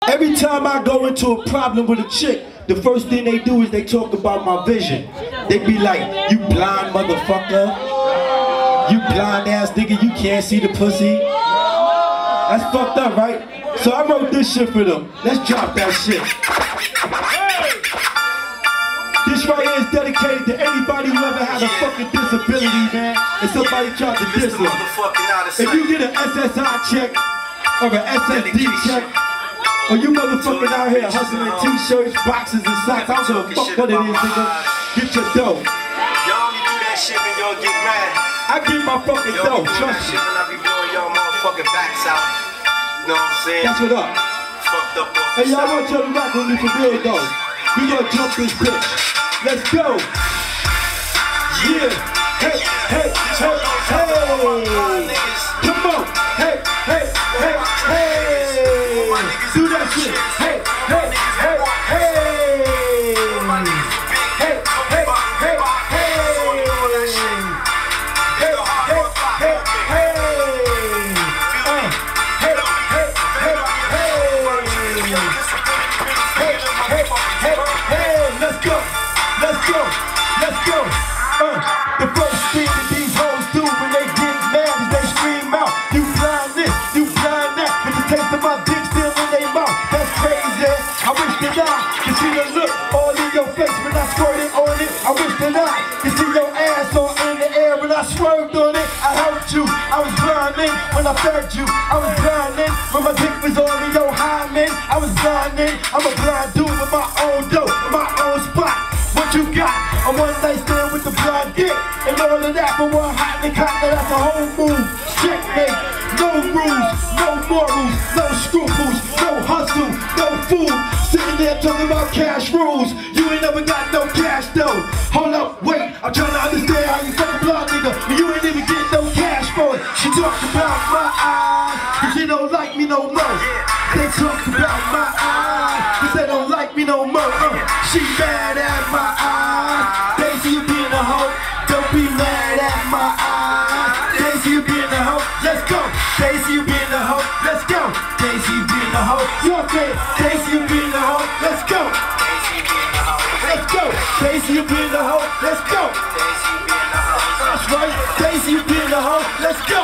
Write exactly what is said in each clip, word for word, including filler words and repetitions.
Every time I go into a problem with a chick, the first thing they do is they talk about my vision. They be like, you blind motherfucker. You blind ass nigga, you can't see the pussy. That's fucked up, right? So I wrote this shit for them. Let's drop that shit. This right here is dedicated to anybody who ever had a fucking disability, man, and somebody tried to diss them. If you get an S S I check, or an S S D check, or you motherfucking out here hustling t-shirts, boxes, and socks, I don't give a fuck what it is, nigga. Get your dough. Y'all only do that shit when y'all get mad. I get my fucking dough, trust me. When I be blowing y'all motherfucking backs out. You know what I'm saying? That's what up. Fucked up off Hey, y'all want y'all to rock with me for real, though. We gonna jump this bitch. Let's go. Yeah. Hey, hey, hey, hey. Come on. Hey, hey, hey, hey. Do that shit. Hey, hey, hey, hey. Hey, hey, hey, hey. Hey, hey, hey, hey. Uh, hey, hey, hey, hey. Hey, hey, hey, hey. Let's go. Let's go, let's go. Uh, the first thing that these hoes do when they get mad is they scream out, you blind this, you blind that, with the taste of my dick still in their mouth. That's crazy. I wish that I could see the look all in your face when I squirted on it. I wish that I could see your ass all in the air when I swerved on it. I hurt you, I was blinding when I fed you. I was blinding when my dick was all in your hymen. I was blinding, I'm a blind dude with my own dope, my own spot. What you got? A one night stand with the blind dick and all of that for one hot and cotton. That's a whole move. Checkmate. No rules, no morals, no scruples, no hustle, no food. Sitting there talking about cash rules. You ain't never got no cash though. Hold up, wait. I'm trying to understand how you fucking blind nigga, but you ain't even get no cash for it. She talks about my eyes, cause she don't like me no more. They talk about my eyes, cause they don't like me no more. Uh, she mad at my eyes. Daisy, you being a hoe. Don't be mad at my eyes. Daisy, you being a hoe. Let's go. Daisy, you being a hoe. Let's go. Daisy, you being a hoe. You okay? Daisy, you being a hoe. Let's go. Let's go. Daisy, you being a hoe. Let's go. That's right. Daisy, you being a hoe. Let's go.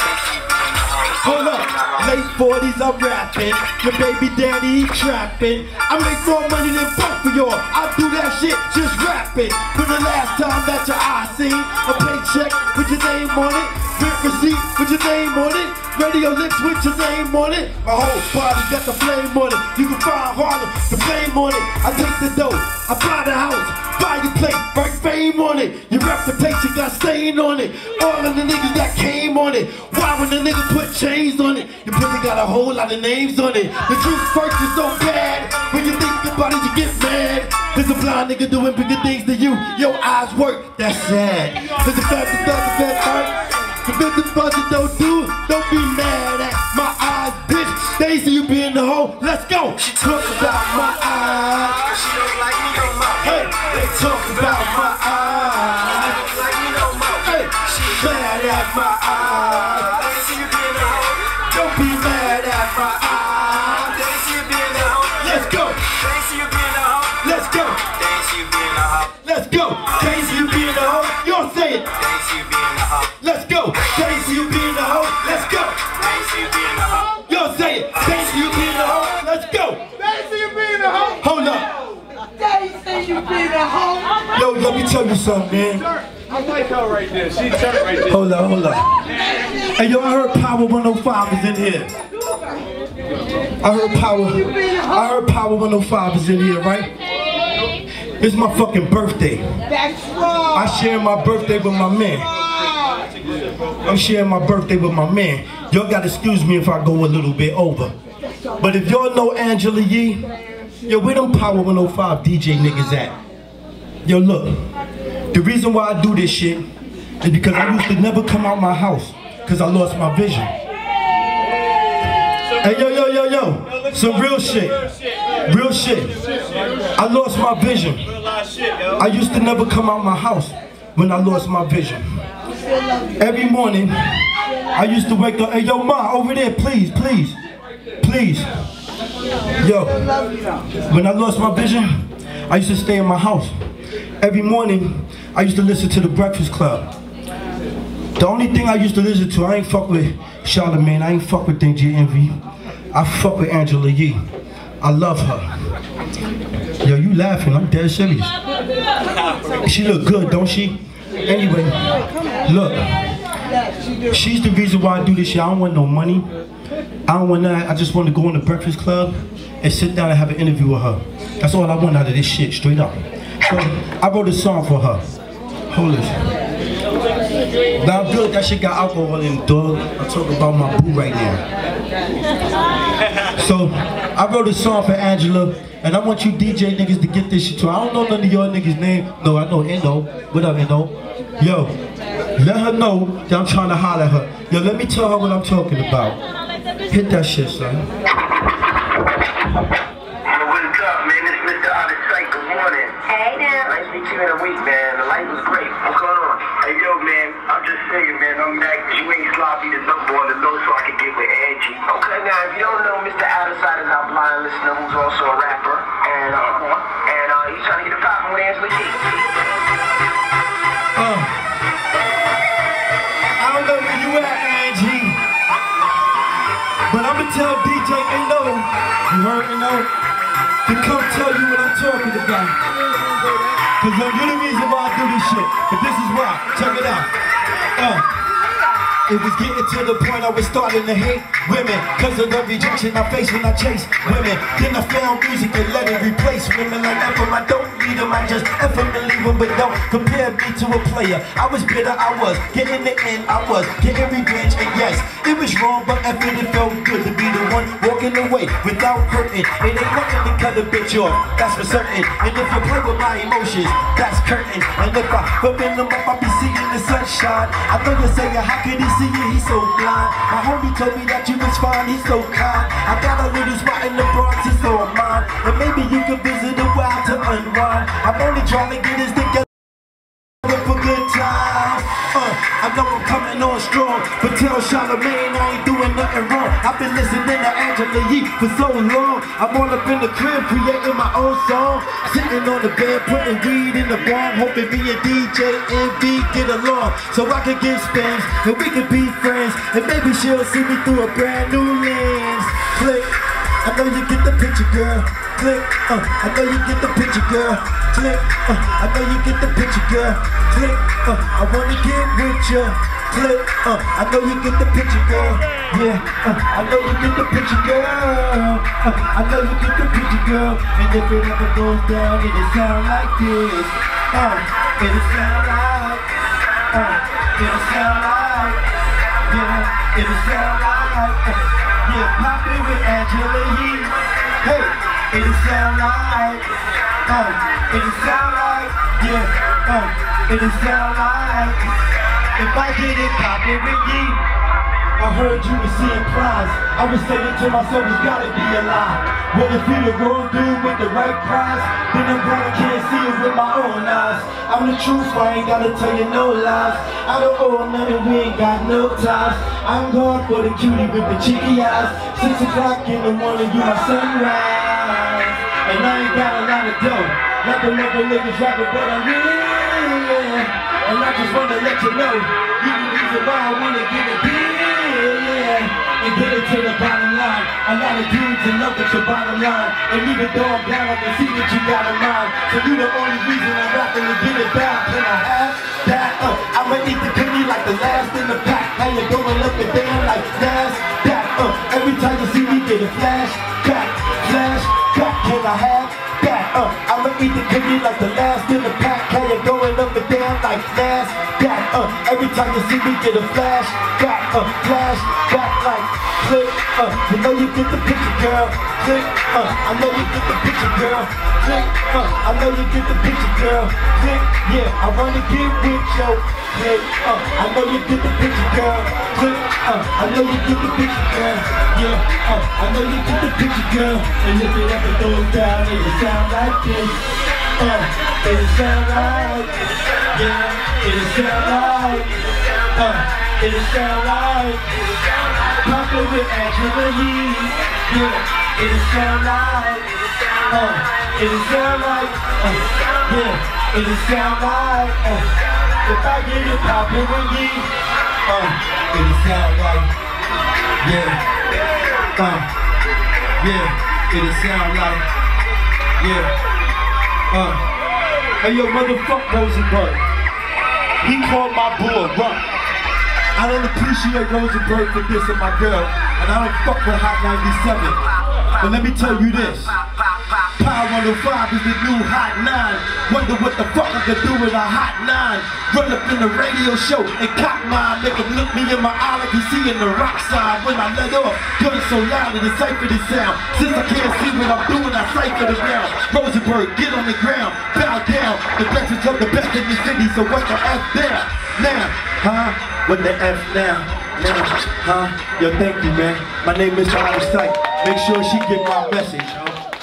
Hold up. Late forties, I'm rapping. Your baby daddy, he trapping. I make more money than both of y'all. I do that shit just rapping. When the last time that your eye seen a paycheck with your name on it, rent receipt with your name on it, radio lips with your name on it. My whole body got the flame on it. You can find Harlem, the flame on it. I take the dough, I buy the house, buy your plate, write fame on it. Your reputation got stain on it. All of the niggas that came on it. Why when the niggas put chains on it? Your pussy got a whole lot of names on it. The truth first is so bad. When you think about it, you get mad. There's a blind nigga doing bigger things than you. Your eyes work, that's sad. There's a fact that does the best hurt. The business budget don't do it. Don't be mad at my eyes, bitch. Daisy, you being the hoe. Let's go. She talk about my eyes. She don't like me no more. Hey, they talk about my eyes. She don't like me no more. Hey, she mad at my eyes. Daisy, you being the hoe. Don't be mad at my eyes. Daisy, you being the hoe. Let's go. Daisy, you being the hoe. Let's go. Daisy, you being the hoe. Let's go. Daisy, you being the hoe. Y'all say it. Daisy, you being the hoe. Let's go. Daisy, you being the hoe. Let's go. Daisy, you being the hoe. Y'all say it. Daisy, you being the hoe. Let's go. Daisy, you being a hoe. Hold up. Daisy, you being a hoe. Yo, let me tell you something, man. I like her right there. She's turned right there. Hold up, hold up. Hey, yo, I heard Power one oh five is in here. I heard Power. I heard Power one oh five is in here, right? It's my fucking birthday. That's wrong. I share my birthday with my man. I'm sharing my birthday with my man. Y'all gotta excuse me if I go a little bit over. But if y'all know Angela Yee, yo, where them Power one oh five D J niggas at? Yo, look. The reason why I do this shit is because I used to never come out my house because I lost my vision. Hey, yo, yo, yo, yo. Some real shit. Real shit. I lost my vision. I used to never come out my house when I lost my vision. Every morning, I used to wake up. Hey, yo, ma, over there, please, please, please. Yo, when I lost my vision, I used to stay in my house. Every morning, I used to listen to The Breakfast Club. The only thing I used to listen to, I ain't fuck with Charlamagne, I ain't fuck with Danger Envy. I fuck with Angela Yee. I love her. Yo, you laughing, I'm dead serious. She look good, don't she? Anyway, look, she's the reason why I do this shit. I don't want no money. I don't want that. I just want to go in the Breakfast Club and sit down and have an interview with her. That's all I want out of this shit, straight up. So I wrote a song for her. Hold this. Now I'm good, that shit got alcohol in it, dog. I'm talking about my boo right now. So I wrote a song for Angela, and I want you D J niggas to get this shit too. I don't know none of y'all niggas' name. No, I know Endo. What up, Endo? Yo, let her know that I'm trying to holler at her. Yo, let me tell her what I'm talking about. Hit that shit, son. Yo, what's up, man? It's Mister Out of Sight. Good morning. Hey now. Nice to meet you in a week, man. The life was great. What's going on? Hey, yo, man. I'm just saying, man. I'm mad because you ain't sloppy the number on the low so I can get with Angie. Okay, now, if you don't know, Mister Out of Sight is our blind listener who's also a rapper. And, uh, and, uh, he's trying to get a poppin' with Angela Yee. Uh, I don't know where you at, Angie. But I'ma tell D J Endo, you heard Endo, to come tell you what I'm talking about. Cause you're the reason why I do this shit. But this is why, check it out. Uh, it was getting to the point I was starting to hate women cause of the rejection I face when I chase women. Then I found music and let it replace women like that. But I don't need them, I just F them and leave them. But don't compare me to a player. I was bitter, I was. Getting the end, I was. Getting revenge, and yes, it was wrong, but F it, it felt good to be the one walking away without hurting. It ain't nothing to cut a bitch off, that's for certain. And if you play with my emotions, that's curtain. And if I open them up, I'll be seeing the sunshine. I know you're saying, how could he see you? He's so blind. My homie told me that you was fine, he's so kind. I got a little spot in the Bronx, it's all mine. And maybe you can visit the wild to unwind. I'm only trying to get us together for good times. Uh, I know I'm coming on strong, but tell Charlamagne I ain't doing nothing wrong. I've been listening to Angela Yee for so long. I'm all up in the crib creating my own song. Sitting on the bed, putting weed in the bomb, hoping me and D J Envy get along, so I can get spins and we can be friends. And maybe she'll see me through a brand new lens. Click, I know you get the picture, girl. Click, uh, I know you get the picture, girl. Click, uh, I know you get the picture, girl. Click, uh, I wanna get with ya. Click, uh, I know you get the picture, girl. Yeah, uh, I know you get the picture, girl. Uh, I know you get the picture, girl. And if it ever goes down, it'll sound like this. Uh, it'll sound like, uh, it'll sound like, yeah, it'll sound like, uh, yeah, pop it with Angela Yee. Hey, it'll sound like, uh, it'll sound like, yeah, uh, it'll sound like, if I get it poppin' with Yee. I heard you were seeing prize. I was saying to myself, it's gotta be a lie. Well, if you the wrong dude with the right prize, then I'm glad I can't see it with my own eyes. I'm the truth, I ain't gotta tell you no lies. I don't owe nothing, we ain't got no ties. I'm going for the cutie with the cheeky eyes. Six o'clock in the morning, you my sunrise. And I ain't got a lot of dough, like the other niggas rapping, but I'm real. And I just wanna let you know, you the reason why I wanna get it deal, yeah. And get it to the bottom line. A lot of dudes in love with your bottom line. And even though I'm down, I can see that you got a mind. So you the only reason I'm rapping to get it down. Can I have that? Uh, I'ma eat the cookie like the last in the pack. How you going up and down like NASDAQ? Uh, every time you see me get a flash back, flash back. Can I have that? Uh, I'ma eat the cookie like the last in the pack. How you going up and down like NASDAQ? Uh, every time you see me get a flash back, uh, flash back like click. Uh, you know you get the picture, girl. Click. Uh, I know you get the picture, girl. Click. Uh, I know you get the picture, girl. Click. Yeah, I wanna get with you. Click. Uh, I know you get the picture, girl. Click. Uh, I know you get the picture, girl. Yeah. Uh, I know you get the picture, girl. And if it ever goes down, it'll sound like this. Uh, it'll sound like, yeah, it'll sound like, uh, it'll sound like, pop it with Angela Yee, yeah. It'll sound like, uh, it'll sound like, uh, yeah, it'll sound like, uh, if I get it poppin' with you, uh, it'll sound like, yeah, uh, yeah, it'll sound like, yeah, uh, hey yo, motherfuck Rosenberg, he called my bull run. I don't appreciate Rosenberg for dissing my girl, and I don't fuck with Hot ninety-seven. But let me tell you this, Power one oh five is the new Hot nine. Wonder what the fuck I could do with a Hot nine. Run up in the radio show and cock mine, make him look me in my eye like he's seeing the rock side. When I let off, guns so loud and decipher the sound. Since I can't see what I'm doing, I cipher the round. Rosenberg, get on the ground, bow down. The best of the best in the city, so what's the F there? Now, huh? What the F now? Now, huh? Yo, thank you, man. My name is Out of Sight. Make sure she get my message, yo.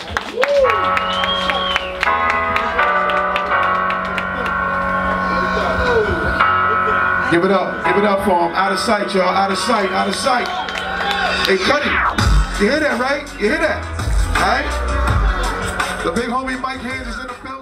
Give it up, give it up for him. Out of sight, y'all. Out of sight, out of sight. Hey, Cuddy, you hear that, right? You hear that? All right? The big homie Mike Haynes is in the building.